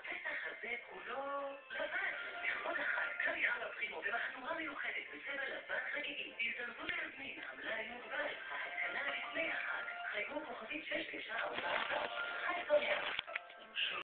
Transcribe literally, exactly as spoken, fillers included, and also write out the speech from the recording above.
הפסח הזה כולו לבן. לכבוד החג, קרי ארבע פרימו במחנורה מיוחדת בצבע לבן חגיגי. תזדרזו להזמין, המלאי מוגבל. ההתקנה לפני החג. חייגו כוכבית שש תשע ארבע. חג שמח.